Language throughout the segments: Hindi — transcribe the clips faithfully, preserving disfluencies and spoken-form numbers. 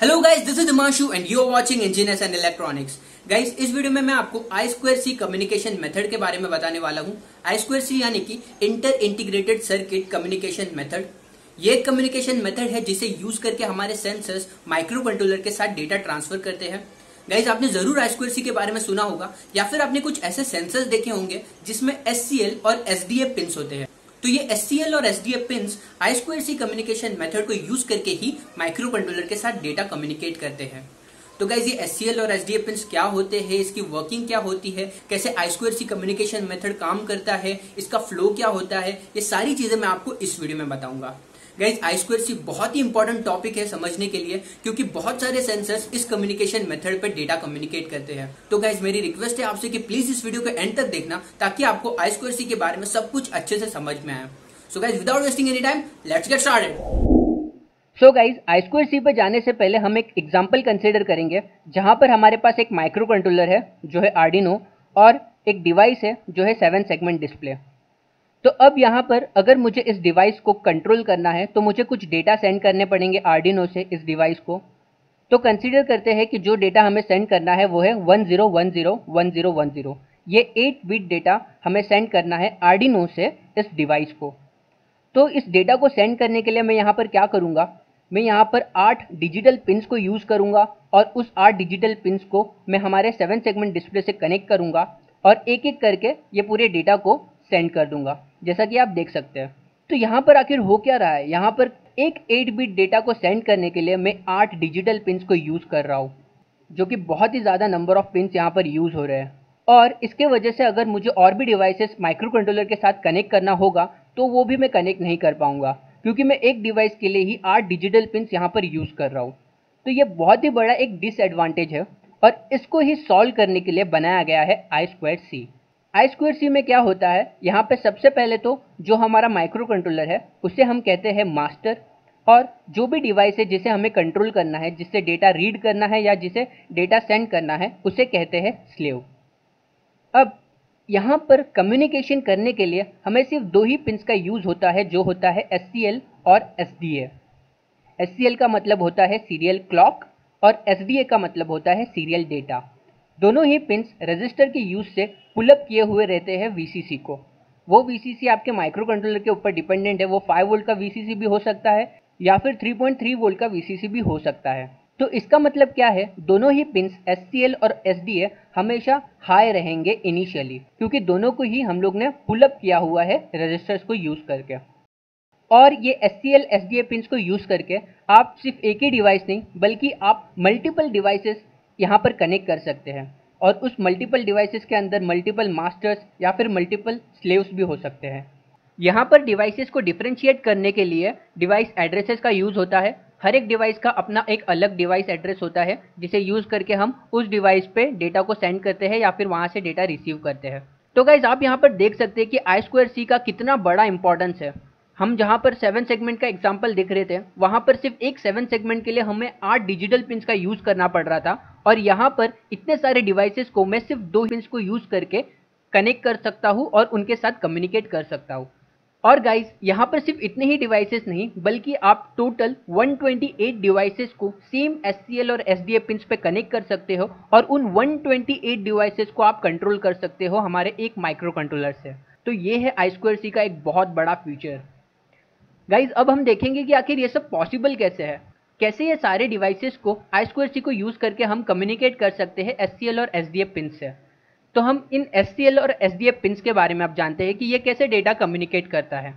Hello guys, this is Himanshu and you are watching engineers and electronics. Guys, इस वीडियो में मैं आपको I square C communication method के बारे में बताने वाला हूं। आई स्क्वायर सी यानी कि inter integrated circuit communication method. ये एक कम्युनिकेशन मेथड है जिसे यूज करके हमारे सेंसर्स माइक्रो कंट्रोलर के साथ डेटा ट्रांसफर करते हैं। गाइस, आपने जरूर आई स्क्वायर सी के बारे में सुना होगा या फिर आपने कुछ ऐसे सेंसर्स देखे होंगे जिसमें एस सी एल और एस डी ए पिन्स होते हैं। तो ये एस सी एल और S D A pins I square C communication method को यूज करके ही माइक्रो कंट्रोलर के साथ डेटा कम्युनिकेट करते हैं। तो गाइस, ये एस सी एल और एस डी ए पिन्स क्या होते हैं, इसकी वर्किंग क्या होती है, कैसे I square C communication method काम करता है, इसका फ्लो क्या होता है, ये सारी चीजें मैं आपको इस वीडियो में बताऊंगा। गाइस, आई स्क्वायर सी बहुत ही इंपॉर्टेंट टॉपिक है समझने के लिए, क्योंकि बहुत सारे सेंसर्स इस कम्युनिकेशन मेथड पे डेटा कम्युनिकेट करते हैं। तो गाइस, मेरी रिक्वेस्ट है आपसे कि प्लीज इस वीडियो को एंड तक देखना ताकि आपको आई स्क्वायर सी के बारे में सब कुछ अच्छे से समझ में आए। So guys, without wasting any time, let's get started. So guys, I square C पर जाने से पहले हम एक एग्जाम्पल कंसिडर करेंगे जहां पर हमारे पास एक माइक्रो कंट्रोलर है जो है आर्डिनो और एक डिवाइस है जो है सेवन सेगमेंट डिस्प्ले। तो अब यहाँ पर अगर मुझे इस डिवाइस को कंट्रोल करना है तो मुझे कुछ डेटा सेंड करने पड़ेंगे आर्डिनो से इस डिवाइस को। तो कंसीडर करते हैं कि जो डेटा हमें सेंड करना है वो है one zero one zero one zero one zero. ये एट बिट डेटा हमें सेंड करना है आर्डिनो से इस डिवाइस को। तो इस डेटा को सेंड करने के लिए मैं यहाँ पर क्या करूँगा, मैं यहाँ पर आठ डिजिटल पिन्स को यूज़ करूँगा और उस आठ डिजिटल पिन्स को मैं हमारे सेवन सेगमेंट डिस्प्ले से कनेक्ट करूँगा और एक एक करके ये पूरे डेटा को सेंड कर दूंगा, जैसा कि आप देख सकते हैं। तो यहाँ पर आखिर हो क्या रहा है, यहाँ पर एक एट बिट डेटा को सेंड करने के लिए मैं आठ डिजिटल पिन्स को यूज़ कर रहा हूँ, जो कि बहुत ही ज़्यादा नंबर ऑफ पिन्स यहाँ पर यूज़ हो रहे हैं। और इसके वजह से अगर मुझे और भी डिवाइसेस माइक्रो कंट्रोलर के साथ कनेक्ट करना होगा तो वो भी मैं कनेक्ट नहीं कर पाऊंगा, क्योंकि मैं एक डिवाइस के लिए ही आठ डिजिटल पिन्स यहाँ पर यूज़ कर रहा हूँ। तो ये बहुत ही बड़ा एक डिसएडवांटेज है और इसको ही सॉल्व करने के लिए बनाया गया है I square C. I square सी में क्या होता है, यहाँ पे सबसे पहले तो जो हमारा माइक्रो कंट्रोलर है उसे हम कहते हैं मास्टर, और जो भी डिवाइस है जिसे हमें कंट्रोल करना है, जिससे डेटा रीड करना है या जिसे डेटा सेंड करना है, उसे कहते हैं स्लेव। अब यहाँ पर कम्युनिकेशन करने के लिए हमें सिर्फ दो ही पिन्स का यूज़ होता है, जो होता है एस सी एल और S D A. S C L का मतलब होता है सीरियल क्लॉक और एस डी ए का मतलब होता है सीरियल डेटा। दोनों ही पिन्स रजिस्टर के यूज़ से पुलअप किए हुए रहते हैं वी सी सी को। वो वी सी सी आपके माइक्रो कंट्रोलर के ऊपर डिपेंडेंट है, वो फाइव वोल्ट का वी सी सी भी हो सकता है या फिर थ्री पॉइंट थ्री वोल्ट का वी सी सी भी हो सकता है। तो इसका मतलब क्या है, दोनों ही पिन्स एस सी एल और एस डी ए हमेशा हाई रहेंगे इनिशियली, क्योंकि दोनों को ही हम लोग ने पुलअप किया हुआ है रजिस्टर्स को यूज़ करके। और ये S C L S D A pins को यूज़ करके आप सिर्फ एक ही डिवाइस नहीं बल्कि आप मल्टीपल डिवाइसेस यहाँ पर कनेक्ट कर सकते हैं, और उस मल्टीपल डिवाइसेस के अंदर मल्टीपल मास्टर्स या फिर मल्टीपल स्लेव्स भी हो सकते हैं। यहाँ पर डिवाइसेस को डिफरेंशिएट करने के लिए डिवाइस एड्रेसेस का यूज़ होता है। हर एक डिवाइस का अपना एक अलग डिवाइस एड्रेस होता है, जिसे यूज़ करके हम उस डिवाइस पे डेटा को सेंड करते हैं या फिर वहाँ से डेटा रिसीव करते हैं। तो गाइज, आप यहाँ पर देख सकते हैं कि आई स्क्वायर सी का कितना बड़ा इंपॉर्टेंस है। हम जहाँ पर सेवन सेगमेंट का एग्जाम्पल देख रहे थे, वहाँ पर सिर्फ एक सेवन सेगमेंट के लिए हमें आठ डिजिटल पिन्स का यूज़ करना पड़ रहा था, और यहाँ पर इतने सारे डिवाइसेस को मैं सिर्फ दो पिन्स को यूज़ करके कनेक्ट कर सकता हूँ और उनके साथ कम्युनिकेट कर सकता हूँ। और गाइज, यहाँ पर सिर्फ इतने ही डिवाइसेस नहीं बल्कि आप total one twenty eight devices को सेम एस सी एल और एस डी ए पिन्स पे कनेक्ट कर सकते हो, और उन वन ट्वेंटी एट डिवाइसेस को आप कंट्रोल कर सकते हो हमारे एक माइक्रो कंट्रोलर से। तो ये है आई स्क्वायर सी का एक बहुत बड़ा फीचर। गाइज, अब हम देखेंगे कि आखिर ये सब पॉसिबल कैसे है, कैसे ये सारे डिवाइसेस को आई स्क्वायर सी को यूज़ करके हम कम्युनिकेट कर सकते हैं एस सी एल और एस डी ए पिन्स से। तो हम इन एस सी एल और एस डी ए पिन्स के बारे में आप जानते हैं कि ये कैसे डेटा कम्युनिकेट करता है।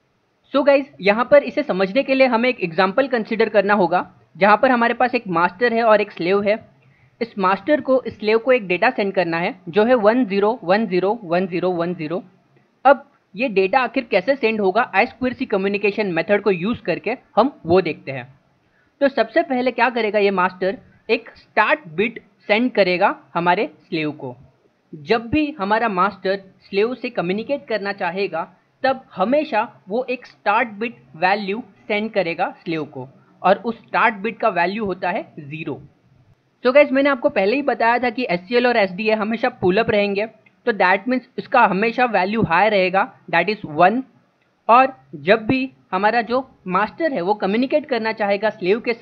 सो गाइज, यहाँ पर इसे समझने के लिए हमें एक एग्जाम्पल कंसिडर करना होगा, जहाँ पर हमारे पास एक मास्टर है और एक स्लेव है। इस मास्टर को इस स्लेव को एक डेटा सेंड करना है जो है one zero one zero one zero one zero. अब ये डेटा आखिर कैसे सेंड होगा I square C communication method को यूज़ करके, हम वो देखते हैं। तो सबसे पहले क्या करेगा ये मास्टर, एक स्टार्ट बिट सेंड करेगा हमारे स्लेव को। जब भी हमारा मास्टर स्लेव से कम्युनिकेट करना चाहेगा तब हमेशा वो एक स्टार्ट बिट वैल्यू सेंड करेगा स्लेव को, और उस स्टार्ट बिट का वैल्यू होता है ज़ीरो। तो गाइस, मैंने आपको पहले ही बताया था कि एस सी एल और एस डी ए हमेशा पुलअप रहेंगे, तो दैट मीन्स इसका हमेशा वैल्यू हाई रहेगा, दैट इज़ वन। और जब भी हमारा जो मास्टर है वो कम्युनिकेट करना चाहेगा स्लेव के साथ,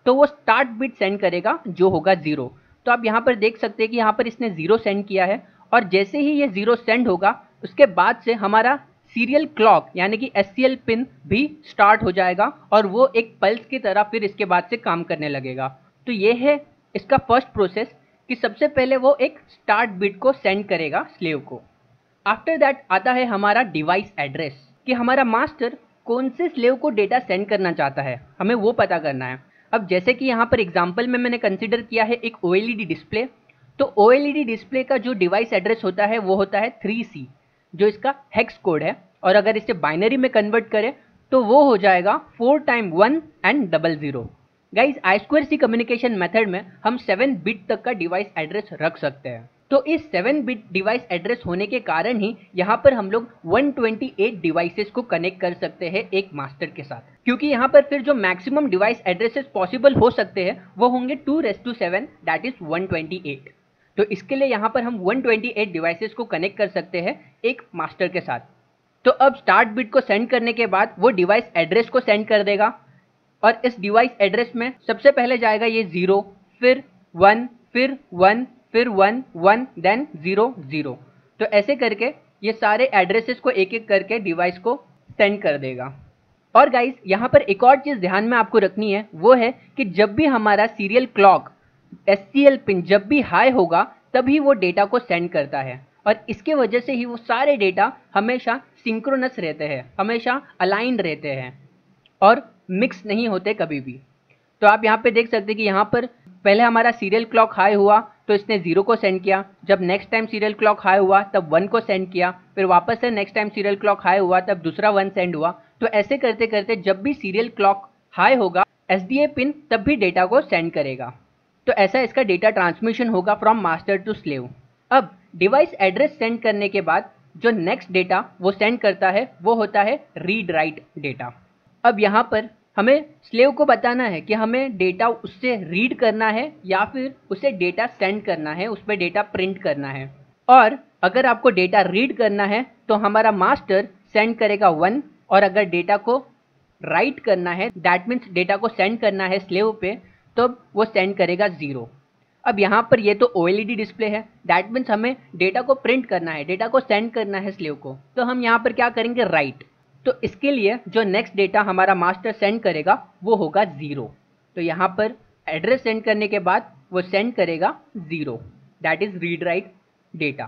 तो वो स्टार्ट बिट सेंड करेगा जो होगा जीरो। तो आप यहाँ पर देख सकते हैं कि यहाँ पर इसने जीरो सेंड किया है, और जैसे ही ये जीरो सेंड होगा उसके बाद से हमारा सीरियल क्लॉक यानी कि एस सी एल पिन भी स्टार्ट हो जाएगा और वो एक पल्स की तरह फिर इसके बाद से काम करने लगेगा। तो ये है इसका फर्स्ट प्रोसेस कि सबसे पहले वो एक स्टार्ट बिट को सेंड करेगा स्लेव को। आफ्टर दैट आता है हमारा डिवाइस एड्रेस, कि हमारा मास्टर कौन से स्लेव को डेटा सेंड करना चाहता है, हमें वो पता करना है। अब जैसे कि यहाँ पर एग्जांपल में मैंने कंसीडर किया है एक O L E D display, तो O L E D display का जो डिवाइस एड्रेस होता है वो होता है थ्री सी, जो इसका हेक्स कोड है, और अगर इसे बाइनरी में कन्वर्ट करें तो वो हो जाएगा four time one and double zero. Guys I square C communication method में हम सेवन बिट तक का डिवाइस एड्रेस रख सकते हैं। तो इस सेवन बिट डिवाइस एड्रेस होने के कारण ही यहाँ पर हम लोग वन ट्वेंटी एट डिवाइसेस को कनेक्ट कर सकते हैं एक मास्टर के साथ, क्योंकि यहाँ पर फिर जो मैक्सिमम डिवाइस एड्रेसेस पॉसिबल हो सकते हैं वो होंगे two raise to seven, that is one twenty eight. तो इसके लिए यहाँ पर हम वन ट्वेंटी एट डिवाइसेस को कनेक्ट कर सकते हैं एक मास्टर के साथ। तो अब स्टार्ट बिट को सेंड करने के बाद वो डिवाइस एड्रेस को सेंड कर देगा, और इस डिवाइस एड्रेस में सबसे पहले जाएगा ये जीरो, फिर वन, फिर वन, फिर one, one, then zero, zero. तो ऐसे करके ये सारे एड्रेसेस को एक एक करके डिवाइस को सेंड कर देगा। और गाइस यहाँ पर एक और चीज़ ध्यान में आपको रखनी है, वो है कि जब भी हमारा serial clock S C L pin जब भी हाई होगा तभी वो डेटा को सेंड करता है, और इसके वजह से ही वो सारे डेटा हमेशा सिंक्रोनस रहते हैं, हमेशा अलाइंड रहते हैं और मिक्स नहीं होते कभी भी। तो आप यहाँ पे देख सकते हैं कि यहाँ पर पहले हमारा सीरियल क्लॉक हाई हुआ तो इसने जीरो को सेंड किया, जब next time serial clock high हुआ तब वन को सेंड किया, फिर वापस से next time serial clock high हुआ तब दूसरा वन सेंड हुआ। तो ऐसे करते करते जब भी सीरियल क्लॉक हाई होगा एस डी ए पिन तब भी डेटा को सेंड करेगा। तो ऐसा इसका डेटा ट्रांसमिशन होगा फ्रॉम मास्टर टू स्लेव। अब डिवाइस एड्रेस सेंड करने के बाद जो नेक्स्ट डेटा वो सेंड करता है वो होता है रीड राइट डेटा। अब यहाँ पर हमें स्लेव को बताना है कि हमें डेटा उससे रीड करना है या फिर उसे डेटा सेंड करना है, उस पर डेटा प्रिंट करना है। और अगर आपको डेटा रीड करना है तो हमारा मास्टर सेंड करेगा वन, और अगर डेटा को राइट करना है दैट मीन्स डेटा को सेंड करना है स्लेव पे तो वो सेंड करेगा ज़ीरो। अब यहाँ पर ये तो O L E D display है, दैट मीन्स हमें डेटा को प्रिंट करना है, डेटा को सेंड करना है स्लेव को, तो हम यहाँ पर क्या करेंगे राइट। तो इसके लिए जो नेक्स्ट डेटा हमारा मास्टर सेंड करेगा वो होगा ज़ीरो। तो यहाँ पर एड्रेस सेंड करने के बाद वो सेंड करेगा zero, that is read write data.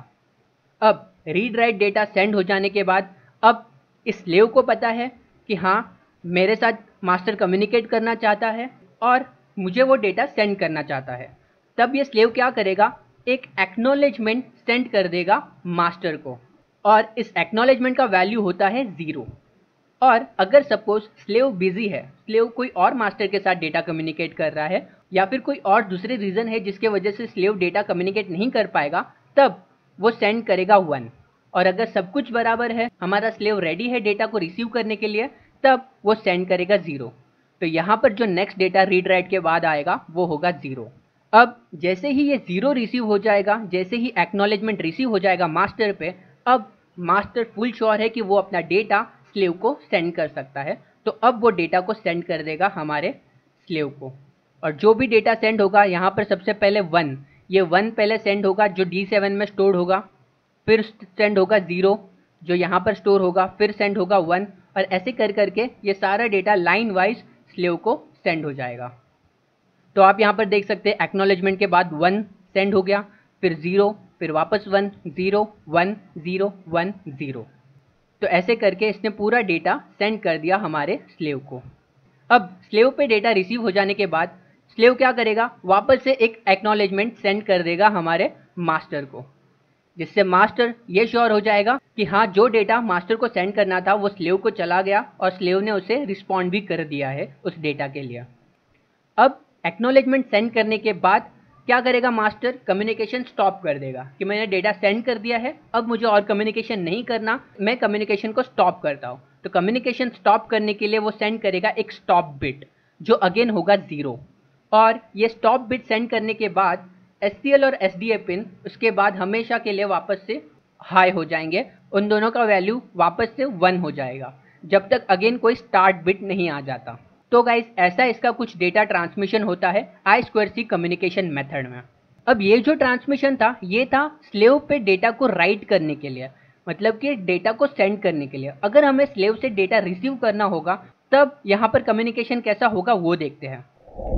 अब रीड राइट डेटा सेंड हो जाने के बाद अब इस स्लेव को पता है कि हाँ मेरे साथ मास्टर कम्युनिकेट करना चाहता है और मुझे वो डेटा सेंड करना चाहता है। तब ये स्लेव क्या करेगा, एक एक्नॉलेजमेंट सेंड कर देगा मास्टर को, और इस एक्नॉलेजमेंट का वैल्यू होता है ज़ीरो। और अगर सपोज स्लेव बिजी है, स्लेव कोई और मास्टर के साथ डेटा कम्युनिकेट कर रहा है या फिर कोई और दूसरे रीज़न है जिसके वजह से स्लेव डेटा कम्युनिकेट नहीं कर पाएगा, तब वो सेंड करेगा वन। और अगर सब कुछ बराबर है, हमारा स्लेव रेडी है डेटा को रिसीव करने के लिए, तब वो सेंड करेगा ज़ीरो। तो यहाँ पर जो नेक्स्ट डेटा रीड राइट के बाद आएगा वो होगा ज़ीरो। अब जैसे ही ये ज़ीरो रिसीव हो जाएगा, जैसे ही एक्नॉलेजमेंट रिसीव हो जाएगा मास्टर पे, अब मास्टर फुल श्योर है कि वो अपना डेटा स्लेव को सेंड कर सकता है, तो अब वो डेटा को सेंड कर देगा हमारे स्लेव को। और जो भी डेटा सेंड होगा यहाँ पर सबसे पहले वन, ये वन पहले सेंड होगा जो डी सेवन में स्टोर होगा, फिर सेंड होगा ज़ीरो जो यहाँ पर स्टोर होगा, फिर सेंड होगा वन, और ऐसे कर करके ये सारा डेटा लाइन वाइज स्लेव को सेंड हो जाएगा। तो आप यहाँ पर देख सकते हैं एक्नॉलेजमेंट के बाद वन सेंड हो गया, फिर ज़ीरो, फिर वापस one, zero, one, zero, one, zero. तो ऐसे करके इसने पूरा डेटा सेंड कर दिया हमारे स्लेव को। अब स्लेव पे डेटा रिसीव हो जाने के बाद स्लेव क्या करेगा, वापस से एक एक्नॉलेजमेंट सेंड कर देगा हमारे मास्टर को, जिससे मास्टर ये श्योर हो जाएगा कि हाँ जो डेटा मास्टर को सेंड करना था वो स्लेव को चला गया और स्लेव ने उसे रिस्पॉन्ड भी कर दिया है उस डेटा के लिए। अब एक्नॉलेजमेंट सेंड करने के बाद क्या करेगा मास्टर, कम्युनिकेशन स्टॉप कर देगा कि मैंने डेटा सेंड कर दिया है, अब मुझे और कम्युनिकेशन नहीं करना, मैं कम्युनिकेशन को स्टॉप करता हूँ। तो कम्युनिकेशन स्टॉप करने के लिए वो सेंड करेगा एक स्टॉप बिट जो अगेन होगा ज़ीरो। और ये स्टॉप बिट सेंड करने के बाद एस सी एल और एस डी ए पिन उसके बाद हमेशा के लिए वापस से हाई हो जाएंगे, उन दोनों का वैल्यू वापस से वन हो जाएगा जब तक अगेन कोई स्टार्ट बिट नहीं आ जाता। तो गाइस ऐसा इसका कुछ डेटा ट्रांसमिशन होता है I square C communication method में। अब ये जो ट्रांसमिशन था ये था स्लेव पे डेटा को राइट करने के लिए, मतलब कि डेटा को सेंड करने के लिए। अगर हमें स्लेव से डेटा रिसीव करना होगा तब यहाँ पर कम्युनिकेशन कैसा होगा वो देखते हैं।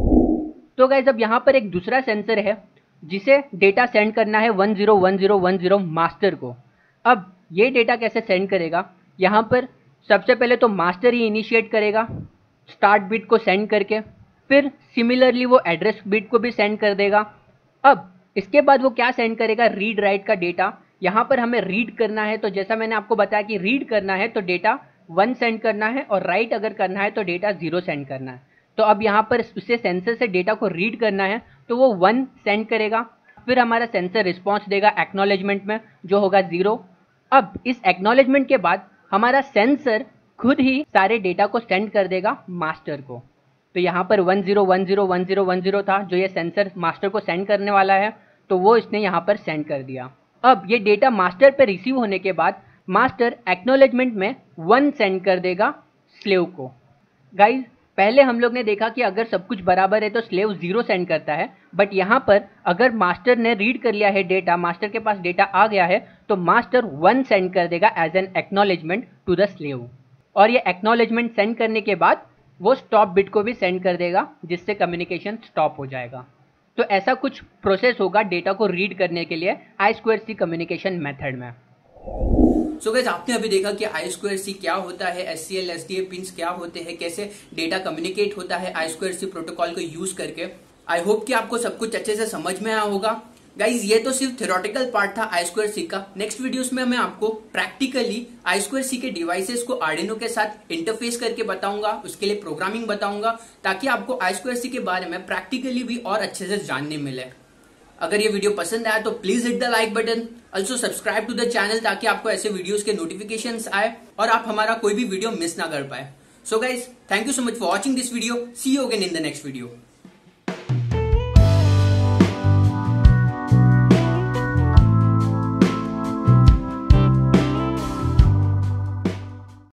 तो गाइस अब यहाँ पर एक दूसरा सेंसर है जिसे डेटा सेंड करना है one zero one zero one zero master को। अब ये डेटा कैसे सेंड करेगा, यहाँ पर सबसे पहले तो मास्टर ही इनिशिएट करेगा स्टार्ट बिट को सेंड करके, फिर सिमिलरली वो एड्रेस बिट को भी सेंड कर देगा। अब इसके बाद वो क्या सेंड करेगा, रीड राइट का डेटा। यहाँ पर हमें रीड करना है तो जैसा मैंने आपको बताया कि रीड करना है तो डेटा वन सेंड करना है और राइट अगर करना है तो डेटा जीरो सेंड करना है। तो अब यहाँ पर उसे सेंसर से डेटा को रीड करना है तो वो वन सेंड करेगा, फिर हमारा सेंसर रिस्पॉन्स देगा एक्नॉलेजमेंट में जो होगा जीरो। अब इस एक्नॉलेजमेंट के बाद हमारा सेंसर खुद ही सारे डेटा को सेंड कर देगा मास्टर को। तो यहाँ पर one zero one zero one zero one zero था जो ये सेंसर मास्टर को सेंड करने वाला है, तो वो इसने यहाँ पर सेंड कर दिया। अब ये डेटा मास्टर पे रिसीव होने के बाद मास्टर एक्नॉलेजमेंट में वन सेंड कर देगा स्लेव को। गाइज पहले हम लोग ने देखा कि अगर सब कुछ बराबर है तो स्लेव जीरो सेंड करता है, बट यहाँ पर अगर मास्टर ने रीड कर लिया है डेटा, मास्टर के पास डेटा आ गया है, तो मास्टर वन सेंड कर देगा as an acknowledgement to the slave. और ये एक्नॉलेजमेंट सेंड करने के बाद वो स्टॉप बिट को भी सेंड कर देगा जिससे कम्युनिकेशन स्टॉप हो जाएगा। तो ऐसा कुछ प्रोसेस होगा डेटा को रीड करने के लिए I square C communication method में। सो गाइस आपने अभी देखा कि आई स्क्वायर सी क्या होता है, S C L S D A pins क्या होते हैं, कैसे डेटा कम्युनिकेट होता है आई स्क्वायर सी प्रोटोकॉल को यूज करके। आई होप कि आपको सब कुछ अच्छे से समझ में आया होगा। गाइज ये तो सिर्फ थ्योरेटिकल पार्ट था आई स्क्वायर सी का। नेक्स्ट वीडियोस में मैं आपको प्रैक्टिकली आई स्क्वायर सी के डिवाइसेस को आर्डिनो के साथ इंटरफेस करके बताऊंगा, उसके लिए प्रोग्रामिंग बताऊंगा, ताकि आपको आई स्क्वायर सी के बारे में प्रैक्टिकली भी और अच्छे से जानने मिले। अगर ये वीडियो पसंद आया तो please hit the like button, also subscribe to the channel ताकि आपको ऐसे वीडियोस के नोटिफिकेशंस आए और आप हमारा कोई भी वीडियो मिस ना कर पाए। So guys thank you so much for watching this video. See you again in the next video.